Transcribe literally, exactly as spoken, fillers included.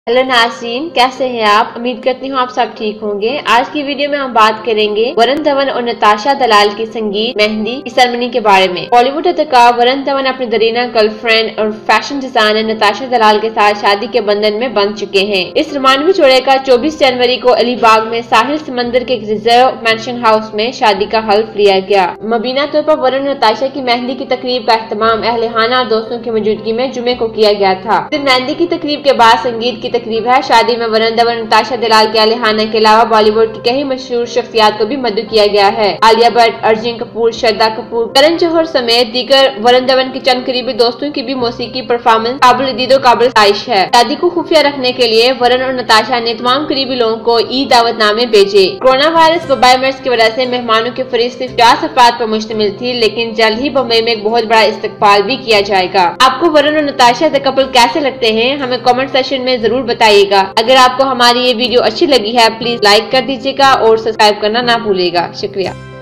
Hello नाज़रीन, कैसे हैं आप। उम्मीद करती हूँ आप सब ठीक होंगे। आज की वीडियो में हम बात करेंगे वरुण धवन और नताशा दलाल की संगीत मेहंदी की सेरेमनी के बारे में। बॉलीवुड अदाकार वरुण धवन अपनी दरीना गर्लफ्रेंड और फैशन डिजाइनर नताशा दलाल के साथ शादी के बंधन में बंध चुके हैं। इस रोमांटिक जोड़े का चौबीस जनवरी को अलीबाग में साहिल समंदर के रिजर्व मेंशन हाउस में शादी का हल्फ लिया गया। मुबीना तौर पर वरुण और नताशा की मेहंदी की तकरीब का एहतमाम अहलिहाना और दोस्तों की मौजूदगी में जुमे को किया गया था। सिर्फ मेहंदी की तकरीब के बाद संगीत की तकरीब है। शादी में वरुण धवन, नताशा दलाल के अहलिहाना के अलावा बॉलीवुड की कई मशहूर शख्सियात को भी मदऊ किया गया है। आलिया भट्ट, अर्जुन कपूर, श्रद्धा कपूर, करण जौहर समेत दीगर वरुण धवन के चंद करीबी दोस्तों की भी मौसीकी परफॉर्मेंस काबिल दीदो काबिल तारीफ है। शादी को खुफिया रखने के लिए वरुण और नताशा ने तमाम करीबी लोगों को ई दावतनामे भेजे। कोरोना वायरस वबाई मर्ज की वजह से मेहमानों की फहरिस्त सिर्फ पचास अफराद पर मुश्तमिल थी, लेकिन जल्द ही बम्बई में एक बहुत बड़ा इस्तकबाल भी किया जाएगा। आपको वरुण और नताशा द कपल कैसे लगते हैं, हमें कमेंट सेक्शन में जरूर बताइएगा। अगर आपको हमारी ये वीडियो अच्छी लगी है, प्लीज लाइक कर दीजिएगा और सब्सक्राइब करना ना भूलिएगा। शुक्रिया।